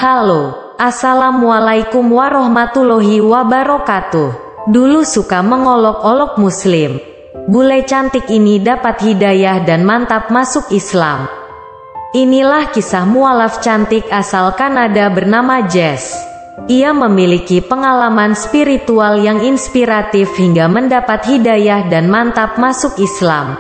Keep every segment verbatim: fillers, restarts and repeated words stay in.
Halo, assalamualaikum warahmatullahi wabarakatuh. Dulu suka mengolok-olok muslim. Bule cantik ini dapat hidayah dan mantap masuk Islam. Inilah kisah mualaf cantik asal Kanada bernama Jess. Ia memiliki pengalaman spiritual yang inspiratif hingga mendapat hidayah dan mantap masuk Islam.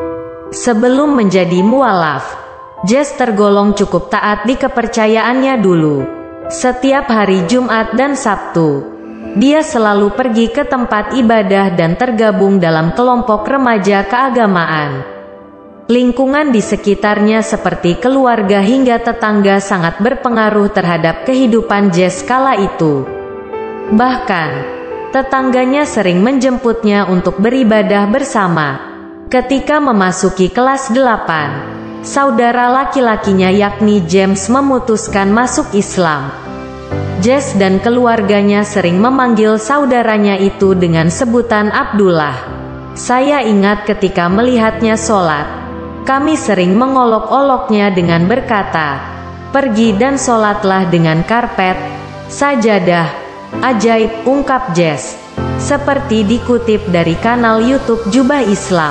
Sebelum menjadi mualaf, Jess tergolong cukup taat di kepercayaannya dulu. Setiap hari Jumat dan Sabtu, dia selalu pergi ke tempat ibadah dan tergabung dalam kelompok remaja keagamaan. Lingkungan di sekitarnya seperti keluarga hingga tetangga sangat berpengaruh terhadap kehidupan Jess kala itu. Bahkan, tetangganya sering menjemputnya untuk beribadah bersama. Ketika memasuki kelas delapan, saudara laki-lakinya yakni James memutuskan masuk Islam. Jess dan keluarganya sering memanggil saudaranya itu dengan sebutan Abdullah. Saya ingat ketika melihatnya sholat, kami sering mengolok-oloknya dengan berkata, "Pergi dan sholatlah dengan karpet, sajadah." Ajaib, ungkap Jess. Seperti dikutip dari kanal YouTube Jubah Islam.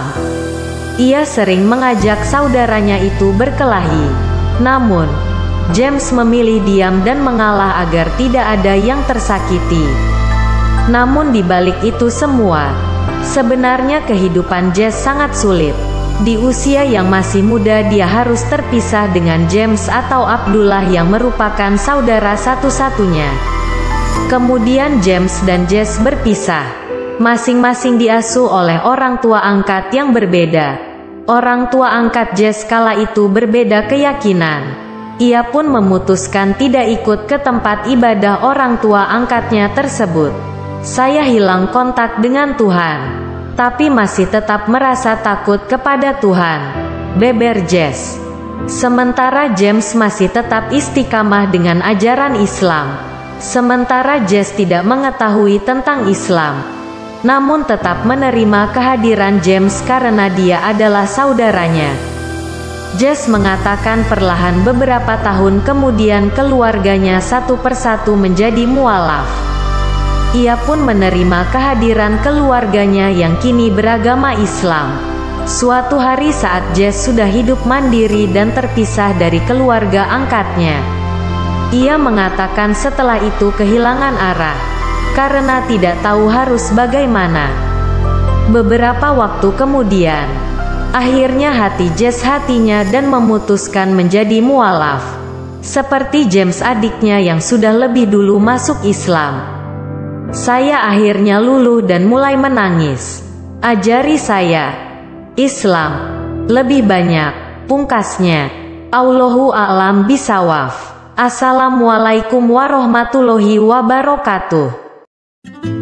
Ia sering mengajak saudaranya itu berkelahi. Namun, James memilih diam dan mengalah agar tidak ada yang tersakiti. Namun di balik itu semua, sebenarnya kehidupan Jess sangat sulit. Di usia yang masih muda dia harus terpisah dengan James atau Abdullah yang merupakan saudara satu-satunya. Kemudian James dan Jess berpisah. Masing-masing diasuh oleh orang tua angkat yang berbeda. Orang tua angkat Jess kala itu berbeda keyakinan. Ia pun memutuskan tidak ikut ke tempat ibadah orang tua angkatnya tersebut. Saya hilang kontak dengan Tuhan, tapi masih tetap merasa takut kepada Tuhan, beber Jess. Sementara James masih tetap istiqamah dengan ajaran Islam. Sementara Jess tidak mengetahui tentang Islam, namun tetap menerima kehadiran James karena dia adalah saudaranya. Jess mengatakan perlahan beberapa tahun kemudian keluarganya satu persatu menjadi mualaf. Ia pun menerima kehadiran keluarganya yang kini beragama Islam. Suatu hari saat Jess sudah hidup mandiri dan terpisah dari keluarga angkatnya, ia mengatakan setelah itu kehilangan arah karena tidak tahu harus bagaimana. Beberapa waktu kemudian, akhirnya hati Jess hatinya dan memutuskan menjadi mualaf. Seperti James adiknya yang sudah lebih dulu masuk Islam. Saya akhirnya luluh dan mulai menangis. Ajari saya Islam lebih banyak, pungkasnya. Allahu a'lam bisawaf. Assalamualaikum warahmatullahi wabarakatuh.